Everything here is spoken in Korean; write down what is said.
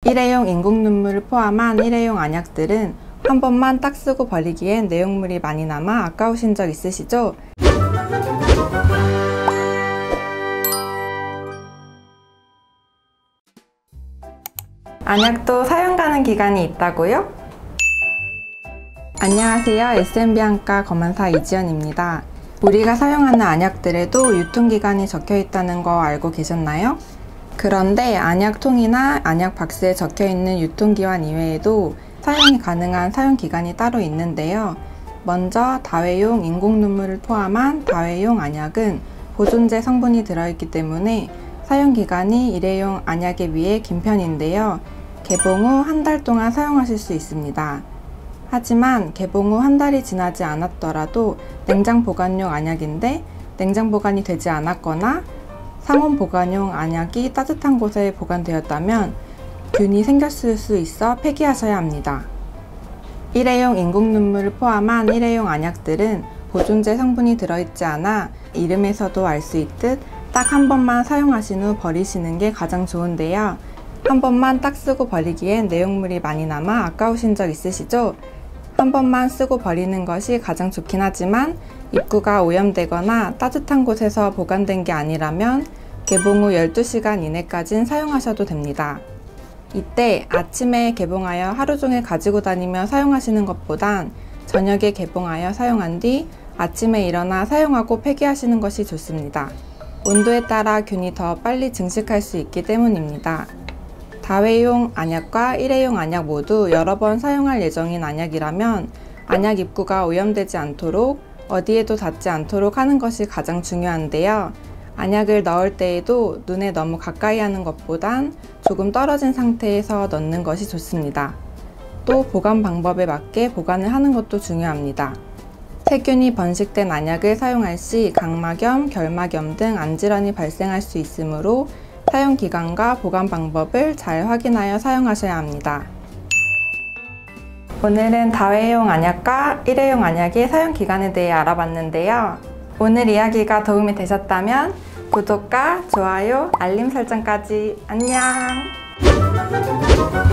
일회용 인공 눈물을 포함한 일회용 안약들은 한 번만 딱 쓰고 버리기엔 내용물이 많이 남아 아까우신 적 있으시죠? 안약도 사용 가능 기간이 있다고요? 안녕하세요. SMB안과 검안사 이지연입니다. 우리가 사용하는 안약들에도 유통기간이 적혀 있다는 거 알고 계셨나요? 그런데 안약통이나 안약 박스에 적혀 있는 유통기한 이외에도 사용이 가능한 사용기간이 따로 있는데요. 먼저 다회용 인공눈물을 포함한 다회용 안약은 보존제 성분이 들어있기 때문에 사용기간이 일회용 안약에 비해 긴 편인데요. 개봉 후 한 달 동안 사용하실 수 있습니다. 하지만 개봉 후 한 달이 지나지 않았더라도 냉장 보관용 안약인데 냉장 보관이 되지 않았거나 상온 보관용 안약이 따뜻한 곳에 보관되었다면 균이 생겼을 수 있어 폐기하셔야 합니다. 일회용 인공눈물을 포함한 일회용 안약들은 보존제 성분이 들어있지 않아 이름에서도 알 수 있듯 딱 한 번만 사용하신 후 버리시는 게 가장 좋은데요. 한 번만 딱 쓰고 버리기엔 내용물이 많이 남아 아까우신 적 있으시죠? 한 번만 쓰고 버리는 것이 가장 좋긴 하지만 입구가 오염되거나 따뜻한 곳에서 보관된 게 아니라면 개봉 후 12시간 이내까진 사용하셔도 됩니다. 이때 아침에 개봉하여 하루 종일 가지고 다니며 사용하시는 것보단 저녁에 개봉하여 사용한 뒤 아침에 일어나 사용하고 폐기하시는 것이 좋습니다. 온도에 따라 균이 더 빨리 증식할 수 있기 때문입니다. 다회용 안약과 일회용 안약 모두 여러 번 사용할 예정인 안약이라면 안약 입구가 오염되지 않도록 어디에도 닿지 않도록 하는 것이 가장 중요한데요. 안약을 넣을 때에도 눈에 너무 가까이 하는 것보단 조금 떨어진 상태에서 넣는 것이 좋습니다. 또 보관 방법에 맞게 보관을 하는 것도 중요합니다. 세균이 번식된 안약을 사용할 시 각막염, 결막염 등 안질환이 발생할 수 있으므로 사용 기간과 보관 방법을 잘 확인하여 사용하셔야 합니다. 오늘은 다회용 안약과 일회용 안약의 사용 기간에 대해 알아봤는데요. 오늘 이야기가 도움이 되셨다면 구독과 좋아요, 알림 설정까지 안녕!